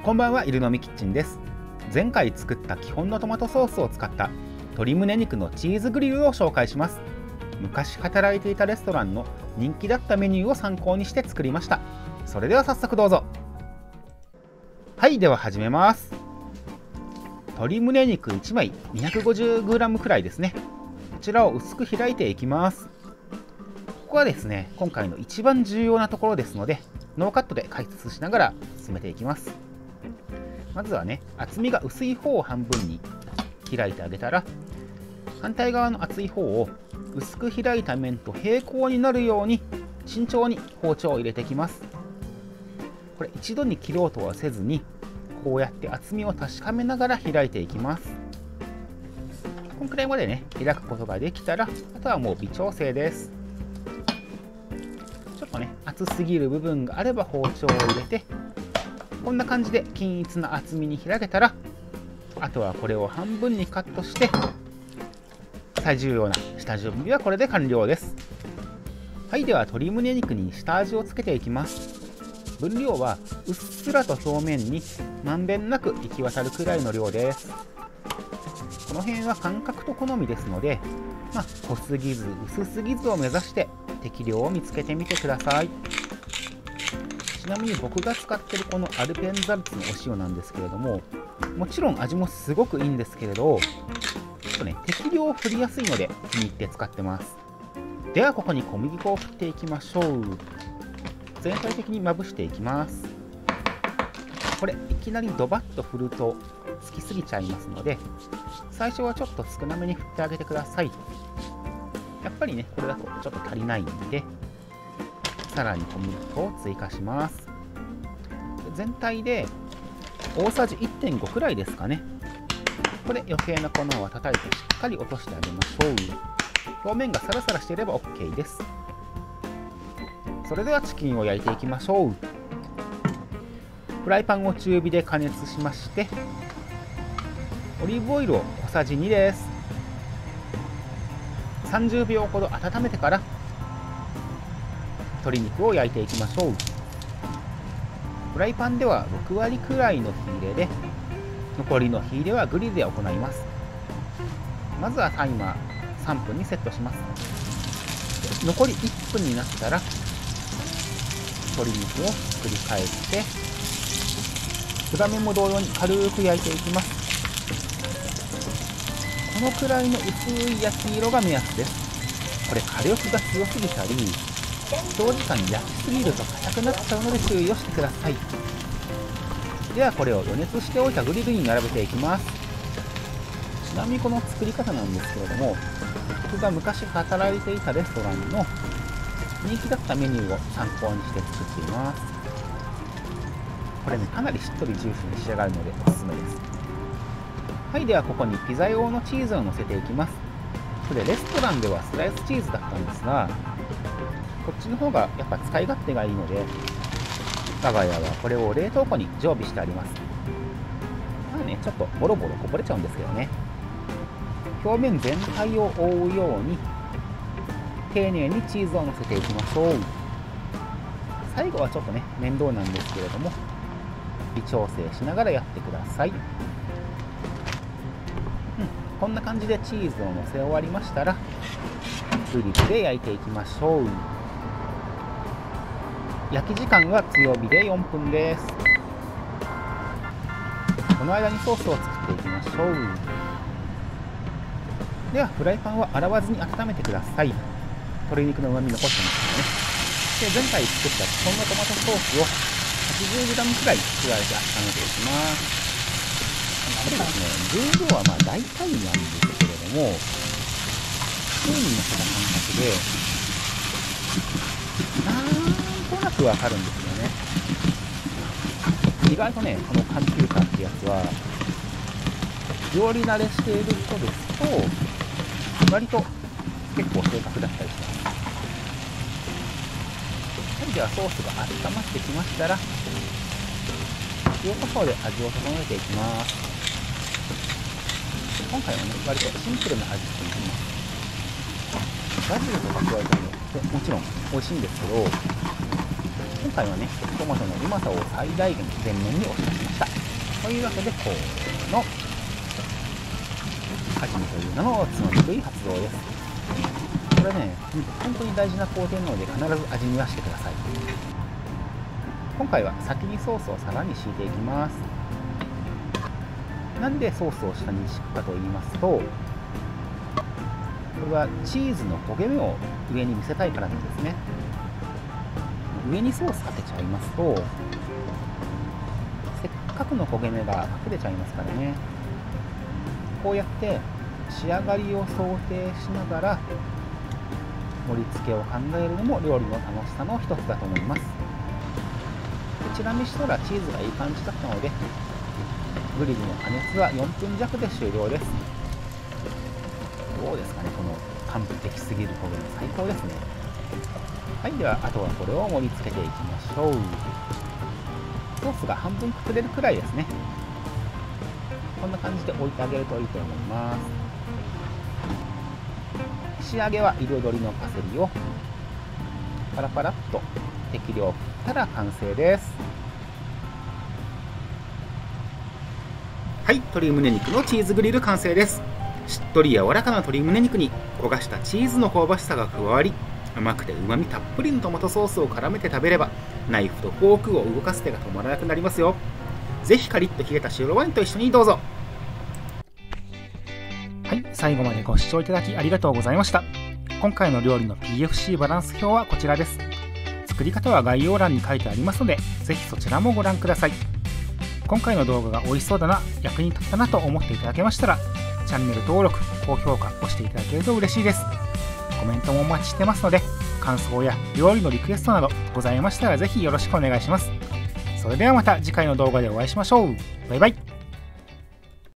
こんばんは、いるのみキッチンです。前回作った基本のトマトソースを使った鶏胸肉のチーズグリルを紹介します。昔働いていたレストランの人気だったメニューを参考にして作りました。それでは早速どうぞ。はい、では始めます。鶏胸肉1枚 250g くらいですね。こちらを薄く開いていきます。ここはですね、今回の一番重要なところですので、ノーカットで解説しながら進めていきます。まずはね、厚みが薄い方を半分に開いてあげたら、反対側の厚い方を薄く開いた面と平行になるように慎重に包丁を入れていきます。これ一度に切ろうとはせずに、こうやって厚みを確かめながら開いていきます。このくらいまでね、開くことができたら、あとはもう微調整です。ちょっとね、厚すぎる部分があれば包丁を入れて、こんな感じで均一な厚みに開けたら、あとはこれを半分にカットして、最重要な下準備はこれで完了です。はい、では鶏胸肉に下味をつけていきます。分量はうっすらと表面にまんべんなく行き渡るくらいの量です。この辺は感覚と好みですので、濃すぎず薄すぎずを目指して適量を見つけてみてください。ちなみに僕が使ってるこのアルペンザルツのお塩なんですけれども、もちろん味もすごくいいんですけれど、ちょっとね、適量を振りやすいので気に入って使ってます。ではここに小麦粉を振っていきましょう。全体的にまぶしていきます。これいきなりドバッと振るとつきすぎちゃいますので、最初はちょっと少なめに振ってあげてください。やっぱりね、これだとちょっと足りないんで、さらに小麦粉を追加します。全体で大さじ 1.5 くらいですかね。これ余計な粉を叩いてしっかり落としてあげましょう。表面がサラサラしていれば OK です。それではチキンを焼いていきましょう。フライパンを中火で加熱しまして、オリーブオイルを小さじ2です。30秒ほど温めてから鶏肉を焼いていきましょう。フライパンでは6割くらいの火入れで、残りの火入れはグリルで行います。まずはタイマー3分にセットします。残り1分になったら鶏肉をひっくり返して、裏面も同様に軽く焼いていきます。このくらいの薄い焼き色が目安です。これ火力が強すぎたり長時間焼きすぎると硬くなっちゃうので注意をしてください。ではこれを余熱しておいたグリルに並べていきます。ちなみにこの作り方なんですけれども、僕が昔働いていたレストランの人気だったメニューを参考にして作っています。これね、かなりしっとりジューシーに仕上がるのでおすすめです。はい、ではここにピザ用のチーズを乗せていきます。これレストランではスライスチーズだったんですが、こっちの方がやっぱ使い勝手がいいので、我が家はこれを冷凍庫に常備してあります。ちょっとボロボロこぼれちゃうんですけどね、表面全体を覆うように丁寧にチーズを乗せていきましょう。最後はちょっとね、面倒なんですけれども、微調整しながらやってください。こんな感じでチーズを乗せ終わりましたら、グリルで焼いていきましょう。焼き時間は強火で4分です。この間にソースを作っていきましょう。ではフライパンは洗わずに温めてください。鶏肉の旨味残してますからね。で、前回作った基本のトマトソースを 80g くらい加えて温めていきます。これですね、分量は大体なんですけれども、スプーンにのせた感覚でなんとなくわかるんですよね。意外とね、このカンピューターってやつは料理慣れしている人ですと割と結構正確だったりします。はい、ではソースが温まってきましたら、塩コショウで味を整えていきます。今回はね、割とシンプルな味付けにします。バジルとか加えたのってもちろん美味しいんですけど、 今回はね、トマトのうまさを最大限全面に押し出しました。というわけで、この味見という名のつまみ食い発動です。これね、本当に大事な工程なので必ず味見はしてください。今回は先にソースをさらに敷いていきます。なんでソースを下に敷くかと言いますと、これはチーズの焦げ目を上に見せたいからなんですね。上にソースかけちゃいますと、せっかくの焦げ目が隠れちゃいますからね。こうやって仕上がりを想定しながら盛り付けを考えるのも料理の楽しさの一つだと思います。チラ見したらチーズがいい感じだったので、グリルの加熱は4分弱で終了です。どうですかね、この完璧すぎる焦げ目、最高ですね。はい、ではあとはこれを盛り付けていきましょう。ソースが半分隠れるくらいですね。こんな感じで置いてあげるといいと思います。仕上げは彩りのパセリをパラパラっと適量振ったら完成です。はい、鶏胸肉のチーズグリル完成です。しっとり柔らかな鶏胸肉に焦がしたチーズの香ばしさが加わり、甘くてうまみたっぷりのトマトソースを絡めて食べれば、ナイフとフォークを動かす手が止まらなくなりますよ。ぜひカリッと冷えた白ワインと一緒にどうぞ。はい、最後までご視聴いただきありがとうございました。今回の料理の PFC バランス表はこちらです。作り方は概要欄に書いてありますので、ぜひそちらもご覧ください。今回の動画が美味しそうだな、役に立ったなと思っていただけましたら、チャンネル登録、高評価押していただけると嬉しいです。コメントもお待ちしてますので、感想や料理のリクエストなどございましたらぜひよろしくお願いします。それではまた次回の動画でお会いしましょう。バイバイ。